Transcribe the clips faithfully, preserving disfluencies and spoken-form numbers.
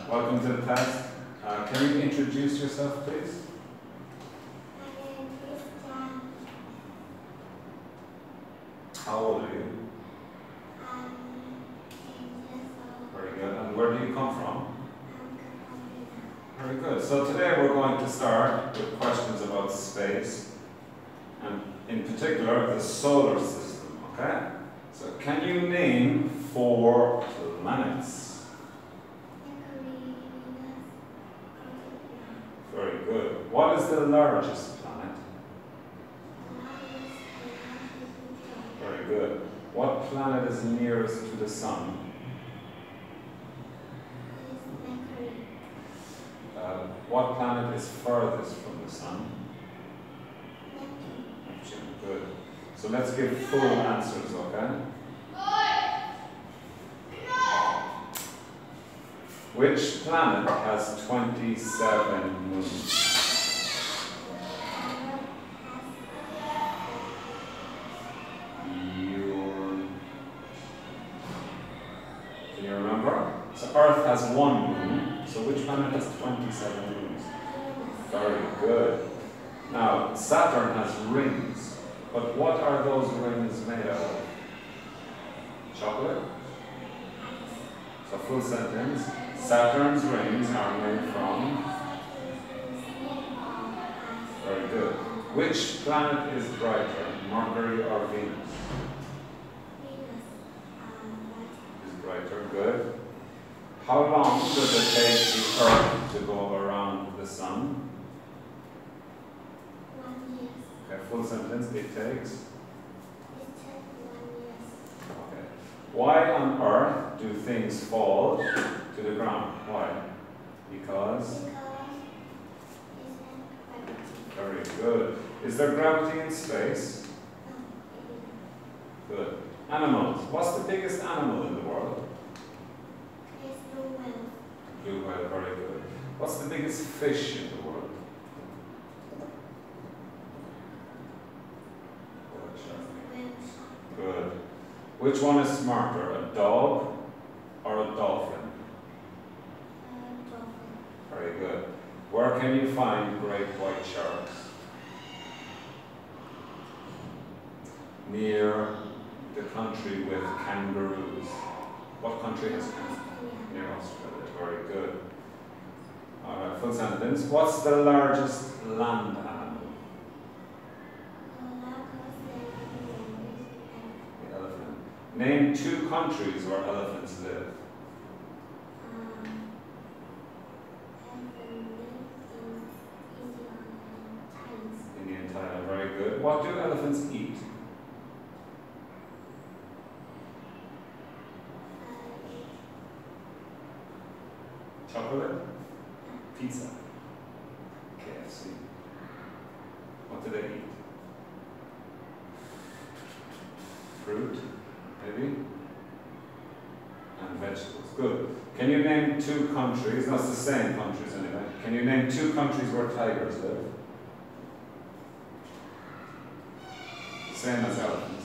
Welcome to the test. Uh, can you introduce yourself, please? My name is Christian. How old are you? I'm eight years old. Very good. And where do you come from? I'm Carolina. Very good. So today we're going to start with questions about space, and in particular the solar system, okay? So can you name four planets? Mercury, Venus, Earth, Very good. What is the largest planet? Mars, Jupiter. Very good. What planet is nearest to the sun? Is Mercury. Uh, what planet is furthest from the sun? Neptune. Neptune. Good. So let's give full answers, okay? Which planet has twenty-seven moons? Your... Can you remember? So Earth has one moon. So which planet has twenty-seven moons? Very good. Now, Saturn has rings. But what are those rings made out of? Chocolate? So full sentence. Saturn's rings are made from? Very good. Which planet is brighter, Mercury or Venus? Is brighter, good. How long does it take the Earth to go around the Sun? One year. Okay, full sentence, it takes? It takes one year. Okay. Why on earth do things fall to the ground? Why? Because? Because it's gravity. Very good. Is there gravity in space? No, it Good. Animals. What's the biggest animal in the world? isn't. It's blue whale. Blue whale, very good. What's the biggest fish in the world? It's whale shark. Good. Which one is smarter, a dog or a dolphin? Uh, dolphin. Very good. Where can you find great white sharks? Near the country with kangaroos. What country has kangaroos? Australia. Near Australia. Very good. All right, full sentence. What's the largest land animal? The largest animal is The elephant. Name two countries where elephants live. Um, elephant lives in India and Thailand. India and Thailand. Very good. What do elephants eat? Uh, Chocolate? Pizza? K F C? What do they eat? Fruit? Maybe? And vegetables. Good. Can you name two countries? No, it's the same countries anyway. Can you name two countries where tigers live? Same as elephants.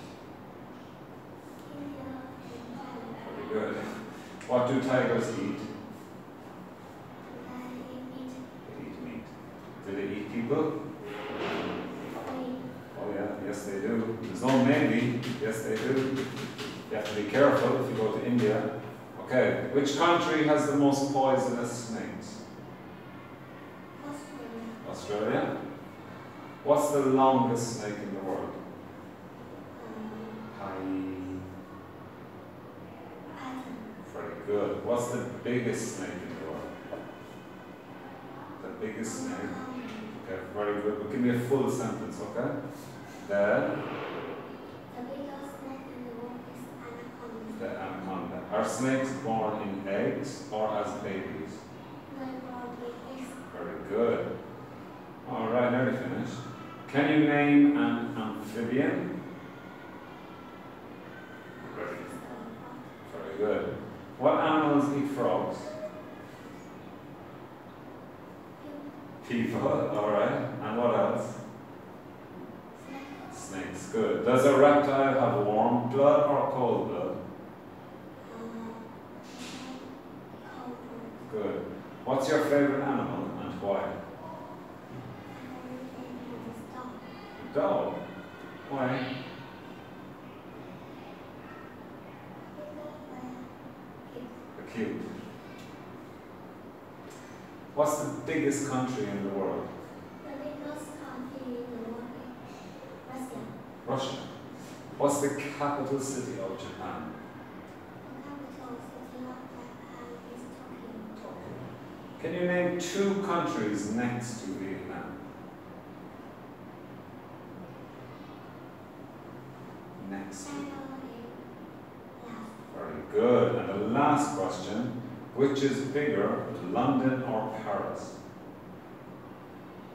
India and Thailand. Very good. What do tigers eat? They eat They eat meat. Do they eat people? meat. Oh yeah, yes they do. There's no maybe. Yes they do. You have to be careful if you go to India. Okay, which country has the most poisonous snakes? Australia. Australia. What's the longest snake in the world? Um, Hi. Python. Very good. What's the biggest snake in the world? The biggest snake. Um, Okay, very good. But give me a full sentence, okay? The, The biggest snake in the world is anaconda. the anaconda. Are snakes born in eggs or as babies? They born with eggs. Very good. All right, nearly finished. Can you name an amphibian? Very, very good. What animals eat frogs? People. All right. And what else? Snake. Snakes. Good. Does a reptile have warm blood or cold blood? Um, cold blood. Good. What's your favorite animal and why? A dog. Why? A cute. What's the biggest country in the world? The biggest country in the world is Russia. Russia. What's the capital city of Japan? The capital city of Japan is Tokyo. Tokyo. Can you name two countries next to Vietnam? Next. China and Laos. Very good. And the last question, which is bigger, London or Paris?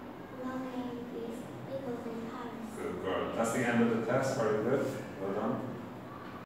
London is bigger than Paris. Good girl. That's the end of the test. Very good. Well done.